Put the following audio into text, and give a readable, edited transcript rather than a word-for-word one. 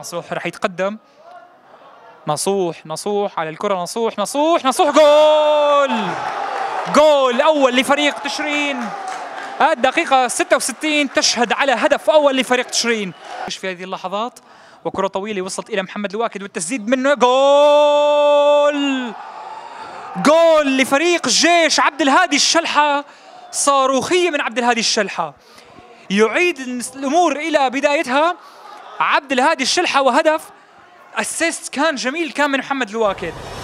نصوح رح يتقدم. نصوح على الكرة. نصوح جول! جول أول لفريق تشرين. الدقيقة 66 تشهد على هدف أول لفريق تشرين. في هذه اللحظات وكرة طويلة وصلت إلى محمد الواكد والتسديد منه. جول لفريق الجيش. عبد الهادي الشلحة، صاروخية من عبد الهادي الشلحة، يعيد الأمور إلى بدايتها. عبد الهادي الشلحة وهدف. اسيست كان جميل كان من محمد الواكد.